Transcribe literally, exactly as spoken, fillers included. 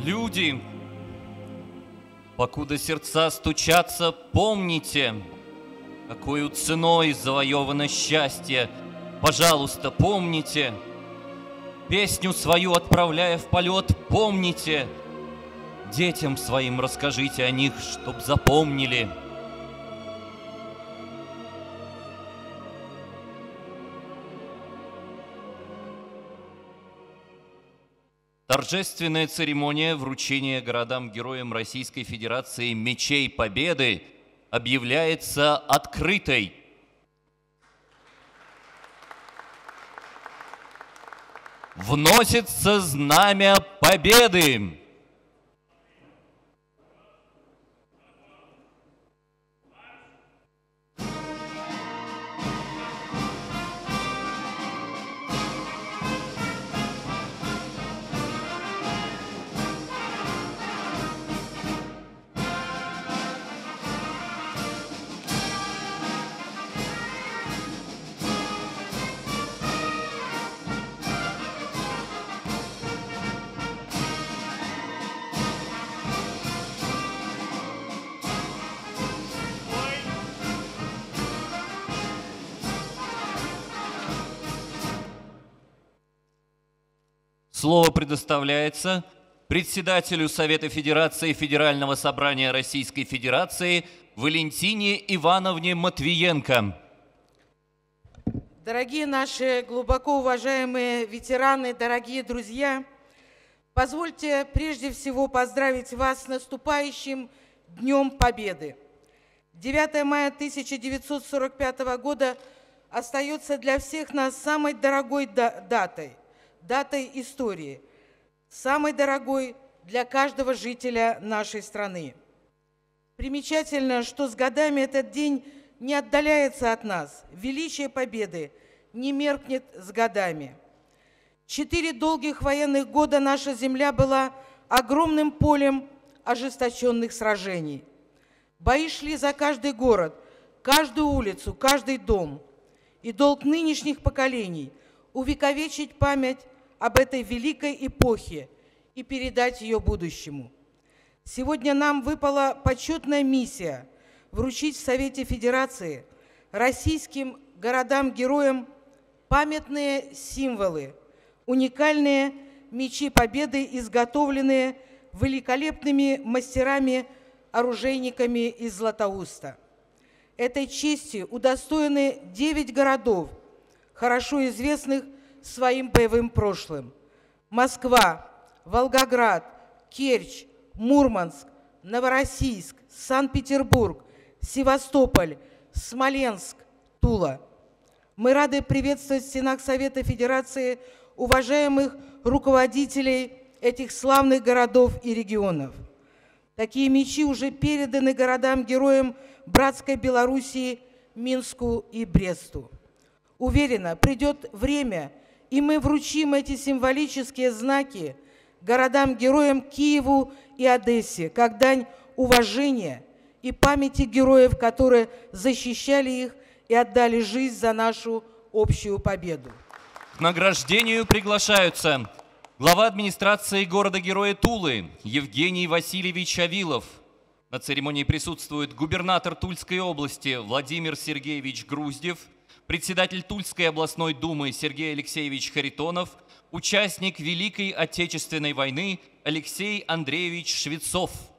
Люди, покуда сердца стучатся, помните, какою ценой завоевано счастье. Пожалуйста, помните, песню свою отправляя в полет, помните, детям своим расскажите о них, чтоб запомнили. Торжественная церемония вручения городам-героям Российской Федерации мечей Победы объявляется открытой. Вносится знамя Победы. Слово предоставляется председателю Совета Федерации Федерального собрания Российской Федерации Валентине Ивановне Матвиенко. Дорогие наши глубоко уважаемые ветераны, дорогие друзья, позвольте прежде всего поздравить вас с наступающим Днем Победы. девятое мая тысяча девятьсот сорок пятого года остается для всех нас самой дорогой датой. датой истории, самой дорогой для каждого жителя нашей страны. Примечательно, что с годами этот день не отдаляется от нас, величие победы не меркнет с годами. Четыре долгих военных года наша земля была огромным полем ожесточенных сражений. Бои шли за каждый город, каждую улицу, каждый дом. И долг нынешних поколений – увековечить память об этой великой эпохе и передать ее будущему. Сегодня нам выпала почетная миссия вручить в Совете Федерации российским городам-героям памятные символы, уникальные мечи Победы, изготовленные великолепными мастерами-оружейниками из Златоуста. Этой чести удостоены девять городов, хорошо известных своим боевым прошлым. Москва, Волгоград, Керчь, Мурманск, Новороссийск, Санкт-Петербург, Севастополь, Смоленск, Тула. Мы рады приветствовать в стенах Совета Федерации уважаемых руководителей этих славных городов и регионов. Такие мечи уже переданы городам-героям братской Белоруссии, Минску и Бресту. Уверена, придет время, и мы вручим эти символические знаки городам-героям Киеву и Одессе, как дань уважения и памяти героев, которые защищали их и отдали жизнь за нашу общую победу. К награждению приглашаются глава администрации города-героя Тулы Евгений Васильевич Авилов. На церемонии присутствует губернатор Тульской области Владимир Сергеевич Груздев, председатель Тульской областной думы Сергей Алексеевич Харитонов, участник Великой Отечественной войны Алексей Андреевич Швецов.